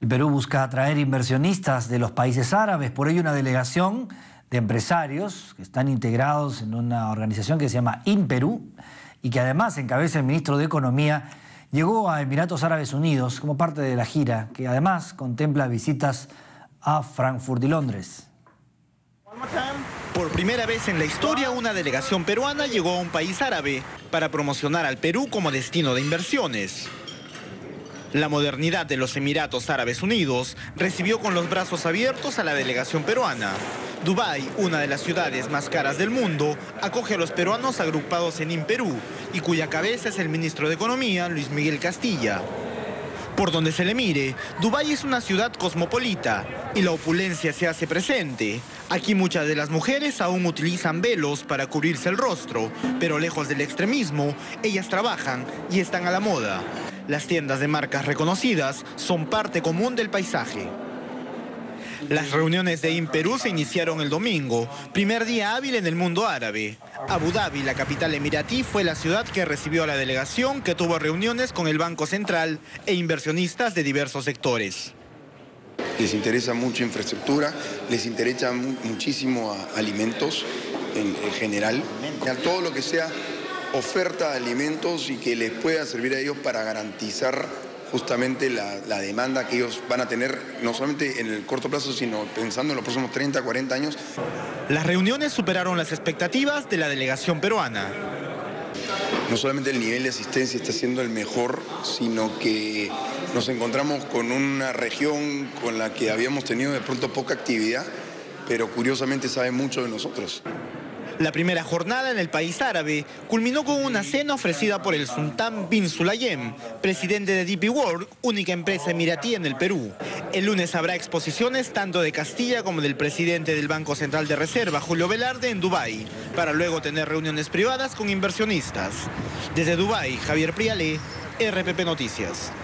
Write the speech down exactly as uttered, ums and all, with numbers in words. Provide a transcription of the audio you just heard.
El Perú busca atraer inversionistas de los países árabes, por ello una delegación de empresarios que están integrados en una organización que se llama InPerú y que además encabeza el ministro de Economía, llegó a Emiratos Árabes Unidos como parte de la gira, que además contempla visitas a Frankfurt y Londres. Por primera vez en la historia, una delegación peruana llegó a un país árabe para promocionar al Perú como destino de inversiones. La modernidad de los Emiratos Árabes Unidos recibió con los brazos abiertos a la delegación peruana. Dubái, una de las ciudades más caras del mundo, acoge a los peruanos agrupados en InPerú y cuya cabeza es el ministro de Economía, Luis Miguel Castilla. Por donde se le mire, Dubái es una ciudad cosmopolita y la opulencia se hace presente. Aquí muchas de las mujeres aún utilizan velos para cubrirse el rostro, pero lejos del extremismo, ellas trabajan y están a la moda. Las tiendas de marcas reconocidas son parte común del paisaje. Las reuniones de InPerú se iniciaron el domingo, primer día hábil en el mundo árabe. Abu Dhabi, la capital emiratí, fue la ciudad que recibió a la delegación, que tuvo reuniones con el Banco Central e inversionistas de diversos sectores. Les interesa mucho infraestructura, les interesa mu muchísimo a alimentos en, en general, a todo lo que sea oferta de alimentos y que les pueda servir a ellos para garantizar justamente la, la demanda que ellos van a tener, no solamente en el corto plazo, sino pensando en los próximos treinta, cuarenta años. Las reuniones superaron las expectativas de la delegación peruana. No solamente el nivel de asistencia está siendo el mejor, sino que nos encontramos con una región con la que habíamos tenido de pronto poca actividad, pero curiosamente sabe mucho de nosotros. La primera jornada en el país árabe culminó con una cena ofrecida por el sultán bin Sulayem, presidente de D P World, única empresa emiratí en el Perú. El lunes habrá exposiciones tanto de Castilla como del presidente del Banco Central de Reserva, Julio Velarde, en Dubái, para luego tener reuniones privadas con inversionistas. Desde Dubái, Javier Prialé, R P P Noticias.